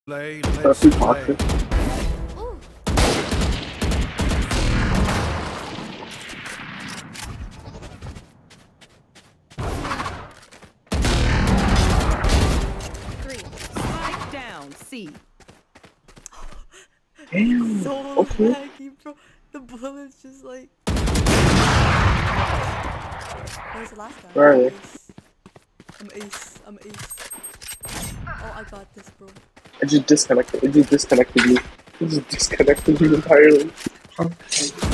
Let's play. C. Damn. So Okay. laggy, bro. The bullet's just like. Where's the last guy? Where are they? I'm ace. I'm ace. Oh, I got this, bro. It just disconnected. It just disconnected you. It just disconnected you entirely.